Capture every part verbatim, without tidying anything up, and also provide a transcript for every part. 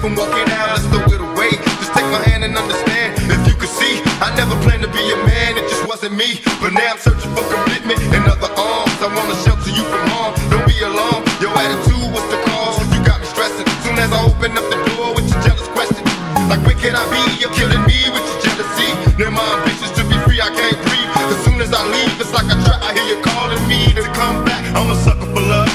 from walking out, let's throw it away. Just take my hand and understand. If you could see, I never planned to be a man, it just wasn't me. But now I'm searching for commitment in other arms. I wanna shelter you from harm, don't be alarmed. Your attitude was the cause, you got me stressing. Soon as I open up the door with your jealous questions, like where can I be? You're killing me with your jealousy. Now my ambitions to be free, I can't breathe. As soon as I leave, it's like I try, I hear you calling me to come back. I'm a sucker for love.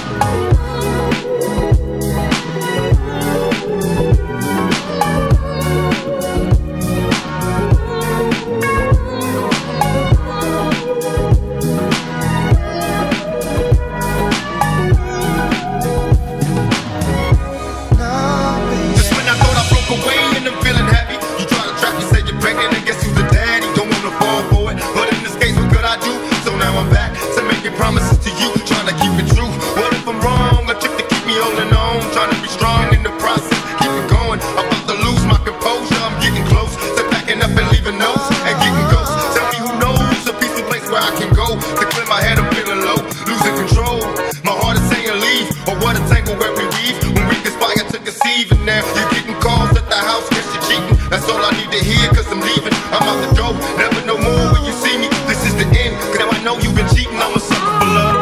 Promises to you, trying to keep it true. What if I'm wrong? A trick to keep me holding on, trying to be strong in the process. Keep it going. I'm about to lose my composure. I'm getting close to packing up and leaving notes and getting ghosts. Tell me who knows a peaceful place where I can go to clear my head. I'm feeling low, losing control. My heart is saying leave, or what a tangle where we weave. When we conspire to conceive, and now you're getting calls at the house, guess you're cheating. That's all I need to hear, cause I'm leaving. I'm out the door, never no more when you see me. This is the end, cause now I know you've been cheating. I'm a sucker for love.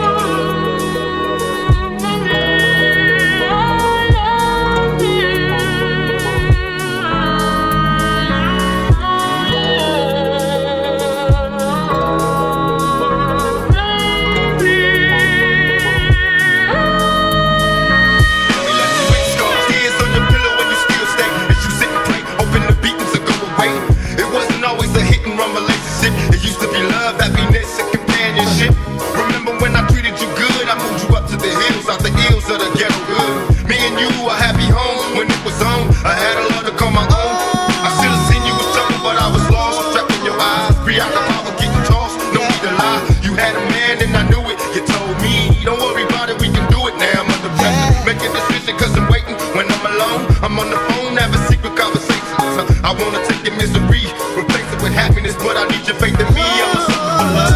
It used to be love, happiness, and companionship. Remember when I treated you good? I moved you up to the hills, out the hills of the ghetto hood. Me and you, a happy home when it was on. I had a love to call my own. I should have seen you was trouble, but I was lost. Trapped in your eyes, preoccupied with getting tossed. No need to lie, you had a man and I knew it. You told me, don't worry about it, we can do it now. I'm under pressure, make a decision cause I'm waiting. When I'm alone, I'm on the phone, having secret conversations. I wanna take your misery, replace it with happiness, but I need your faith in me. I'm a sucker for love.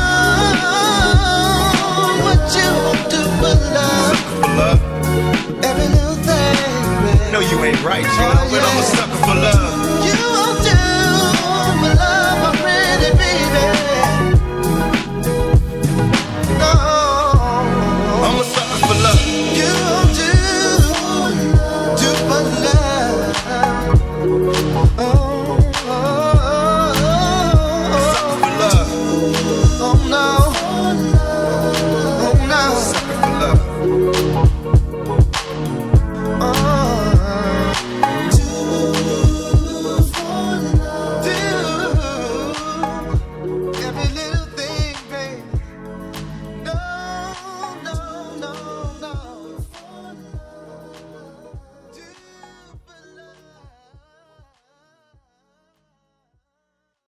What you do for love? Sucker for love. Every little thing, baby. No, you ain't right, you know, but I'm a sucker for love. You won't do